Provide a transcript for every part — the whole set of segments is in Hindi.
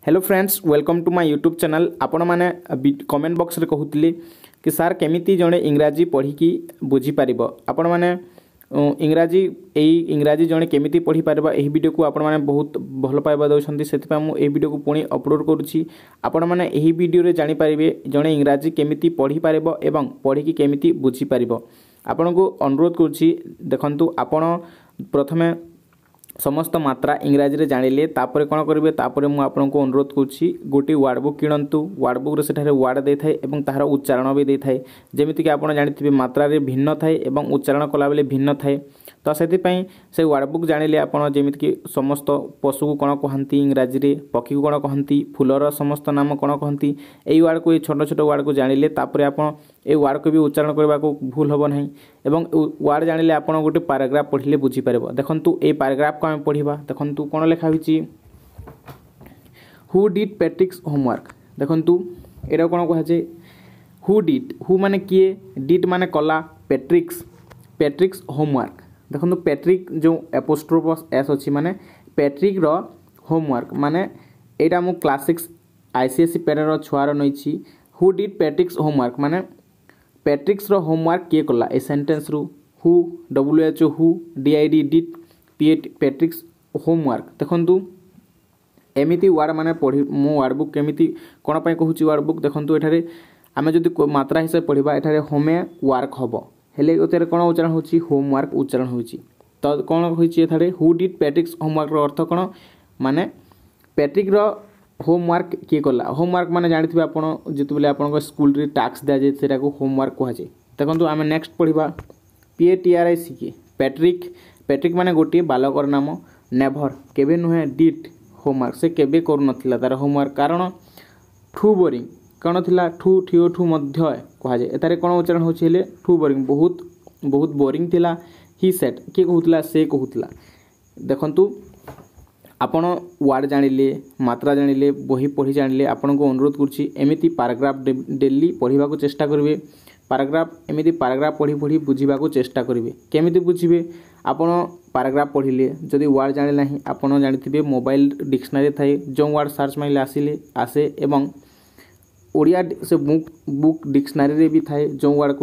Hello friends, welcome to my YouTube channel. आपण मैंने कमेंट बॉक्स रे कहूले कि सार केमिति जड़े इंग्राजी पढ़ी बुझी पारिबो। आपण मैंने इंग्राजी जड़े केमिति पढ़ी पारिबो एही वीडियो को आपण मैंने बहुत भल पाइबा दउछंती। सेति मु एही वीडियो को पुणी अपलोड करूछि। आपण मैंने एही वीडियो रे जानि पारिबे जड़े इंग्राजी केमिति पढ़ी पारिबो एवं पढ़ी केमिति बुझी पारिबो। आपण को अनुरोध करूछि, देखंतु आपण प्रथमे समस्त मात्रा इंग्राजी रे जानिले तापर कोन करिवे। तापर मु आपनको अनुरोध करूछि गोटी वर्ड बुक किणंतु। वर्ड बुक रे सेठारे वर्ड दे थाए एवं ताहार उच्चारण भी दे थाए। जेमिति कि आपण जानिथिबे मात्रा रे भिन्न थाए एवं उच्चारण कला बेले भिन्न थाए। तो सेति पई से वर्ड बुक जानिले आपण जेमिति कि समस्त पशु को कोन कहंती इंग्राजी रे, पक्षी को कोन कहंती, फूलर समस्त नाम कोन कहंती, एई वर्ड को छोट छोट वर्ड को जानिले तापर आपण ए वर्ड को भी उच्चारण करबा को भूल होबो नहीं। एवं वर्ड जानिले आपण गोटे पैराग्राफ पढ़िले बुझी पारेबो। देखंतु ए पैराग्राफ को हम पढ़िबा। देखंतु कोन लेखा होईची, हु डिड पैट्रिक्स होमवर्क। देखंतु एरा कोन कहै छै, हु डिड, हु माने किए, डिड माने कला, पैट्रिक्स होमवर्क। देखंतु पैट्रिक जो एपोस्ट्रोफस एस अछि माने पैट्रिक रो होमवर्क माने एटा मु क्लास 6 आईसीएसई पैरा रो छुआर नइछि। हु डिड पैट्रिक्स होमवर्क माने पैट्रिक्स रो होमवर्क किए कला। ए सेंटेंस रु who WHO who DID did Patrick's homework. देखंतु एमिति वर्ड माने पढ़ी मो वर्ड बुक केमिति कोन पय कहूची वर्ड बुक। देखंतु एठारे आमे जदि मात्रा हिसाब पढ़िबा एठारे होमे वर्क हबो, हेले एतरे कोन उच्चारण होची, होमवर्क उच्चारण होची। तो कोन होईची एठारे हु डिड पैट्रिक्स होमवर्क रो अर्थ कोन माने पैट्रिक रो होमवर्क किए कला। होमवर्क माने जानिथिबे आपण जितबेले आपण स्कूल रे टास्क दिया जे सेटा को होमवर्क कहा जाय। देखंतु आमे नेक्स्ट पढ़िबा PATRIC पैट्रिक माने गोटी बालकर नाम। नेभर केबे नुहे, डिड होमवर्क से केबे करू नथिला तार होमवर्क। कारण ठू बोरिंग कोन थिला, ठू ठियो ठू मध्य कहा जाय। एतारे कोन उच्चारण होछि हेले ठू बोरिंग, बहुत बोरिंग थिला। ही सेड के कहूतला, से कहूतला। देखंतु आपण वर्ड जानिले, मात्रा जानिले, बही पढ़ी जानिले, आपण को अनुरोध करूछि एमिति पैराग्राफ डेली पढ़िबा को चेष्टा करिवे। एमिति पैराग्राफ पढ़ी बुझिबा को चेष्टा करिवे। केमिति बुझिबे, आपण पैराग्राफ पढ़िले जदि वर्ड जानिले नाही, आपण जानिथिबे मोबाइल डिक्शनरी थाए, जो वर्ड सर्च मारिले आसे एवं ओडिया से बुक डिक्शनरी रे भी थाए, जो वर्ड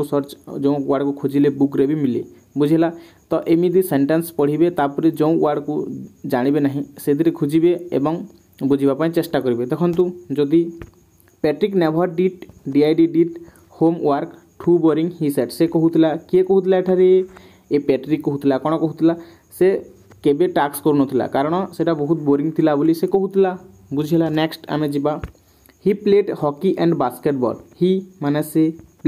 को खोजिले बुक रे भी मिले, बुझिला। तो एमिति सेंटेंस पढ़िबे, तापर जो वर्ड को जानिबे नहीं सेदिरे खोजिबे एवं बुझिबा पय चेष्टा करिवे। देखंतु जदि Patrick never did DID did homework too boring he said, से कहूतला, किए कहूतला एठारे ए पैट्रिक कहूतला। कोन कहूतला, से केबे टास्क करू नथिला, कारण सेटा बहुत बोरिंग थिला बोली से कहूतला, बुझिला। नेक्स्ट आमे जिबा, he played hockey and basketball. He माने से,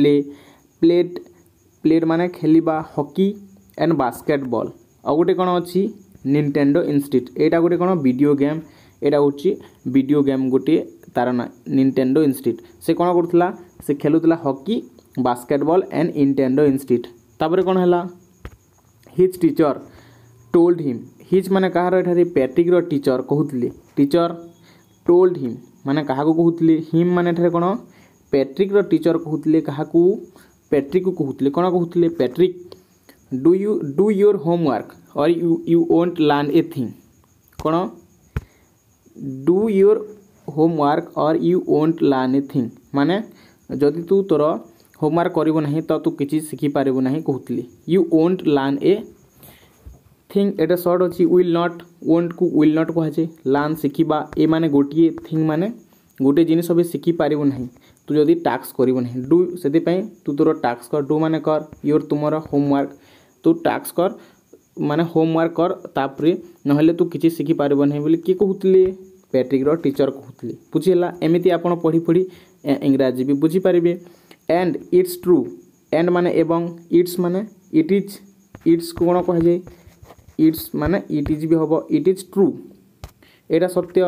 प्लेड माने खेलिबा, हॉकी एंड बास्केटबॉल। आ गोटे कोन अछि, निंटेंडो इंस्टीट्यूट। एटा गोटे कोन वीडियो गेम, एटा होछि वीडियो गेम गोटे तार ना निंटेंडो इंस्टीट्यूट। से कोन करथला, से खेलुतला hockey, basketball and Nintendo institute. तापर कोन हला, his teacher told him. His माने कहार, एठारे पैट्रिक रो टीचर कहूतले, टीचर टोल्ड हिम माने कहा को कहूतले। हिम माने एठारे कोन पैट्रिक रो टीचर कहूतले, कहा को, पैट्रिक को कहूतले। कोन कहूतले, Patrick do your homework or you won't learn a thing. कोन do your homework or you won't learn a thing माने जदि तू तोर होमवर्क करिवो नहीं तो तू किछि सिखि पारिबो नहीं कहूतले। You won't learn a thing एटा शॉर्ट अछि, विल नॉट, वोंट को विल नॉट कहा जाय। लर्न सिखिबा, ए माने गोटिए, थिंग माने गोटे जिनिस भी सिखि पारिबो नहीं तू जदि टास्क करिवो नहीं। डू सेति पई तू तोर टास्क कर, डू माने कर, योर तुमर होमवर्क, तू टास्क कर माने होमवर्क कर, तापरे नहले तू किछि सिखि पारिबो नहीं बोली के कहूतले, पैट्रिक रो टीचर कहूतले, बुझिला। एमिति आपण पढ़ी इंग्राजी भी बुझी पारिबे। एंड इट्स ट्रू, एंड माने एवं, इट्स माने इट इज, इट्स कोन कह जाय, इट्स माने इट इज भी हबो, इट इज ट्रू, एटा सत्य।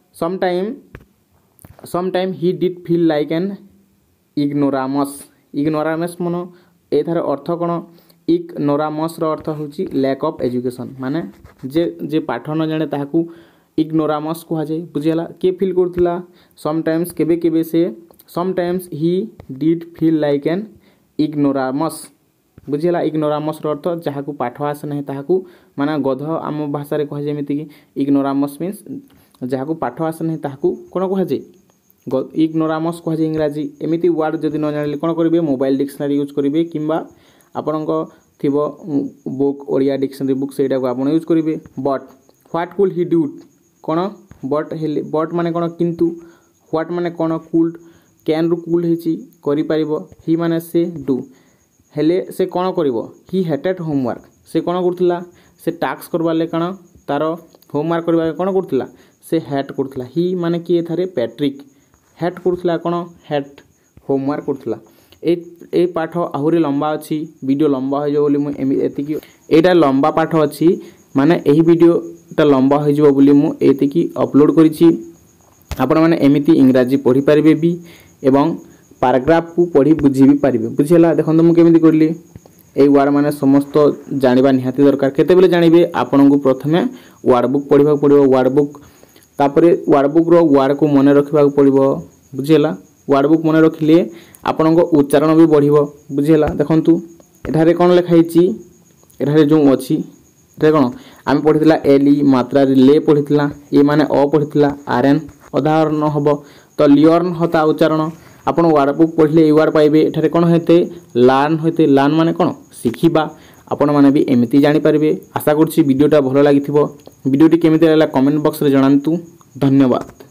Sometime he did feel like an ignoramus मन एथार अर्थ कोन, इग्नोरामस रो अर्थ होची लैक ऑफ एजुकेशन माने जे पाठ न जाने ताहाकू इग्नोरामस कहा जाय, बुझिला। के फील करथिला, समटाइम्स केबे केबे से, sometimes he did feel like an ignoramus, बुझिला। इग्नोरामस रो अर्थ जहाकू पाठ आसे नहीं ताहाकू माने गध आम भाषा रे कह जेमिति कि इग्नोरामस मीन्स जहाँ पाठ आसे ना ताकू कौन कहुए इग्नोरामस कहुए इंग्राजी एमती वर्ड जदि न जानिले कौन करेंगे मोबाइल डिक्शनरी यूज करेंगे किंबा आपणक थीबो बुक ओडिया डिक्शनरी बुक सेटा को आपण यूज करेंगे but what could he do कौन बट माने कौन किंतु व्हाट माने कौन कुड कैन रु कुड होची करि परिबो ही माने से डू हेले से कौन करिवो ही हेटेड होमवर्क से कौन करथिला से टास्क करबाले कौन तार होमवर्क करबा कौन करथिला से हेट करथिला ही माने कि थारे पैट्रिक हेट करथिला कौन हेट होमवर्क करथिला ए पाठ आहुरी लंबा अच्छी वीडियो लंबा हो जाए बोली एतिकी एटा लंबा पाठ अच्छी माने एही वीडियोटा लंबा हो जाए बोली मु एतिकी अपलोड करिछि आपण माने एमिति इंग्राजी पढ़ी पारिबे भी एवं पैराग्राफ को पढ़ी बुझी भी पारिबे बुझिला देखंतु मु केमिति करली ए वर्ड माने समस्त जानिबा निहाती दरकार केते बेले जानिबे आपन को प्रथमे वर्ड बुक पढ़िबा पड़िबो वर्ड बुक तापरे वर्ड बुक रो वर्ड को मने रखिबा पड़िबो बुझिला वर्ड बुक मने रखिले आपन को उच्चारण भी बढ़िबो बुझिला देखंतु एठारे कोन लिखाइछि एठारे जो अछि एठारे कोन आम पढ़ितला एली मात्रा ले पढ़ितला ए माने अ पढ़ितला आरएन उदाहरण हबो तो लियर्न होता उच्चारण आपण वर्ड बुक पढ़ले ए वर्ड पाइबे एठारे कोन हेते लर्न माने कोन सिखिबा आपण माने भी एमिति जानि पारिबे आशा करछि वीडियोटा भलो लागिथिबो वीडियोटी केमिति लागला कमेंट बॉक्स रे जणांतु धन्यवाद।